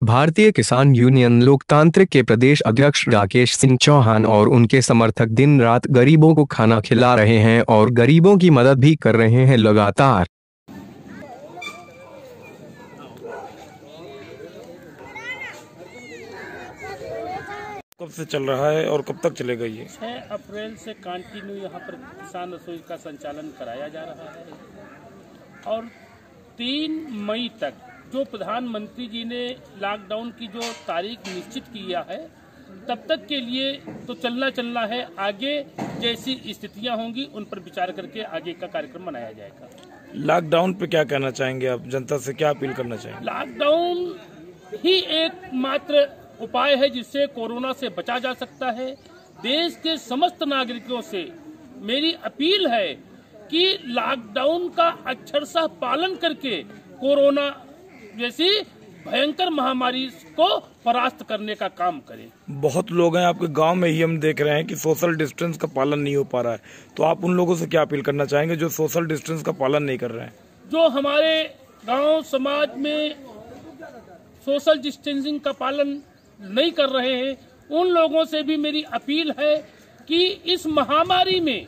भारतीय किसान यूनियन लोकतांत्रिक के प्रदेश अध्यक्ष राकेश सिंह चौहान और उनके समर्थक दिन रात गरीबों को खाना खिला रहे हैं और गरीबों की मदद भी कर रहे हैं लगातार। कब से चल रहा है और कब तक चलेगा ये? 6 अप्रैल से कंटिन्यू यहाँ पर किसान रसोई का संचालन कराया जा रहा है और 3 मई तक जो प्रधानमंत्री जी ने लॉकडाउन की जो तारीख निश्चित किया है तब तक के लिए तो चलना है। आगे जैसी स्थितियां होंगी उन पर विचार करके आगे का कार्यक्रम बनाया जाएगा। लॉकडाउन पे क्या कहना चाहेंगे आप? जनता से क्या अपील करना चाहेंगे? लॉकडाउन ही एकमात्र उपाय है जिससे कोरोना से बचा जा सकता है। देश के समस्त नागरिकों से मेरी अपील है कि लॉकडाउन का अक्षरशः पालन करके कोरोना जैसी भयंकर महामारी को परास्त करने का काम करें। बहुत लोग हैं आपके गांव में ही, हम देख रहे हैं कि सोशल डिस्टेंस का पालन नहीं हो पा रहा है, तो आप उन लोगों से क्या अपील करना चाहेंगे जो सोशल डिस्टेंस का पालन नहीं कर रहे हैं? जो हमारे गांव समाज में सोशल डिस्टेंसिंग का पालन नहीं कर रहे हैं उन लोगों से भी मेरी अपील है कि इस महामारी में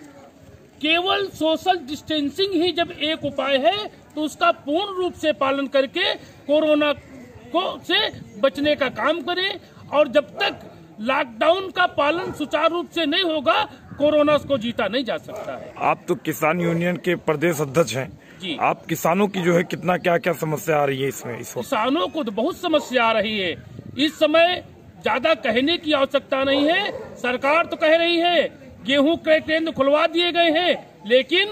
केवल सोशल डिस्टेंसिंग ही जब एक उपाय है तो उसका पूर्ण रूप से पालन करके कोरोना को से बचने का काम करें। और जब तक लॉकडाउन का पालन सुचारू रूप से नहीं होगा कोरोना को जीता नहीं जा सकता है। आप तो किसान यूनियन के प्रदेश अध्यक्ष हैं जी। आप किसानों की जो है कितना क्या समस्या आ रही है इसमें? इस वक्त किसानों को तो बहुत समस्या आ रही है। इस समय ज्यादा कहने की आवश्यकता नहीं है। सरकार तो कह रही है गेहूं क्रय केंद्र खुलवा दिए गए हैं, लेकिन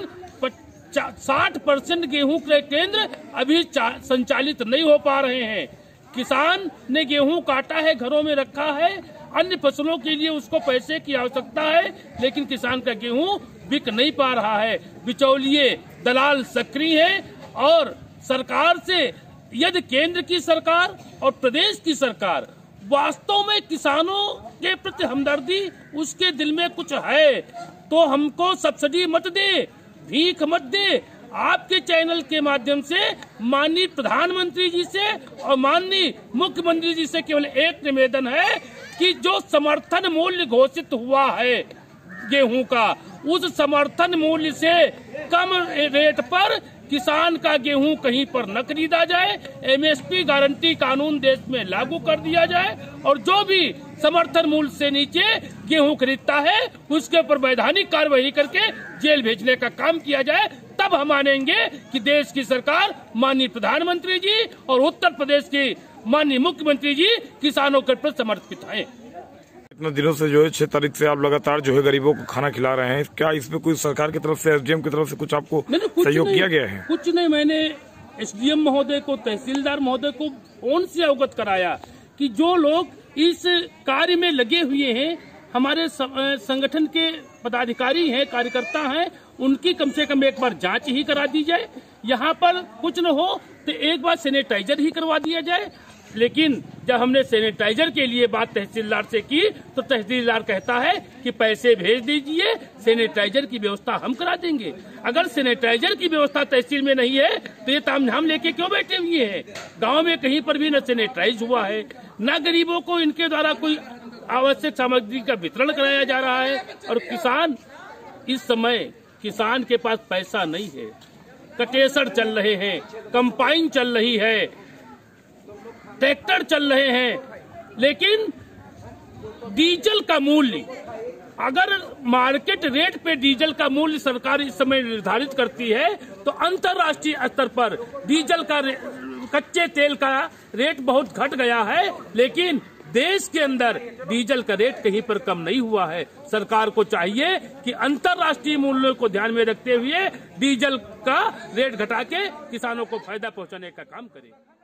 60% गेहूं क्रय केंद्र अभी संचालित नहीं हो पा रहे हैं। किसान ने गेहूं काटा है, घरों में रखा है, अन्य फसलों के लिए उसको पैसे की आवश्यकता है, लेकिन किसान का गेहूं बिक नहीं पा रहा है। बिचौलिए दलाल सक्रिय हैं और सरकार से यदि केंद्र की सरकार और प्रदेश की सरकार वास्तव में किसानों के प्रति हमदर्दी उसके दिल में कुछ है तो हमको सब्सिडी मत दे, भीख मत दे। आपके चैनल के माध्यम से माननीय प्रधानमंत्री जी से और माननीय मुख्यमंत्री जी से केवल एक निवेदन है कि जो समर्थन मूल्य घोषित हुआ है गेहूं का, उस समर्थन मूल्य से कम रेट पर किसान का गेहूं कहीं पर न खरीदा जाए। एमएसपी गारंटी कानून देश में लागू कर दिया जाए और जो भी समर्थन मूल्य से नीचे गेहूं खरीदता है उसके ऊपर वैधानिक कार्रवाई करके जेल भेजने का काम किया जाए। तब हम मानेंगे कि देश की सरकार, माननीय प्रधानमंत्री जी और उत्तर प्रदेश की माननीय मुख्यमंत्री जी किसानों के प्रति समर्पित हैं। इतने दिनों से जो है 6 तारीख से आप लगातार जो है गरीबों को खाना खिला रहे हैं, क्या इसमें कोई सरकार की तरफ से, एसडीएम की तरफ से कुछ आपको सहयोग किया गया है? कुछ नहीं, मैंने एसडीएम महोदय को, तहसीलदार महोदय को फोन से अवगत कराया कि जो लोग इस कार्य में लगे हुए हैं, हमारे संगठन के पदाधिकारी हैं, कार्यकर्ता हैं, उनकी कम से कम एक बार जांच ही करा दी जाए। यहाँ पर कुछ न हो तो एक बार सैनिटाइजर ही करवा दिया जाए। लेकिन जब हमने सैनिटाइजर के लिए बात तहसीलदार से की तो तहसीलदार कहता है कि पैसे भेज दीजिए, सैनिटाइजर की व्यवस्था हम करा देंगे। अगर सैनिटाइजर की व्यवस्था तहसील में नहीं है तो ये तामझाम लेके क्यों बैठे हुए हैं? गांव में कहीं पर भी न सैनिटाइज हुआ है, न गरीबों को इनके द्वारा कोई आवश्यक सामग्री का वितरण कराया जा रहा है। और किसान इस समय, किसान के पास पैसा नहीं है, कटेसर चल रहे हैं, कंपाइन चल रही है, ट्रैक्टर चल रहे हैं, लेकिन डीजल का मूल्य, अगर मार्केट रेट पे डीजल का मूल्य सरकार इस समय निर्धारित करती है तो अंतर्राष्ट्रीय स्तर पर डीजल का कच्चे तेल का रेट बहुत घट गया है, लेकिन देश के अंदर डीजल का रेट कहीं पर कम नहीं हुआ है। सरकार को चाहिए कि अंतर्राष्ट्रीय मूल्यों को ध्यान में रखते हुए डीजल का रेट घटा के किसानों को फायदा पहुंचाने का काम करे।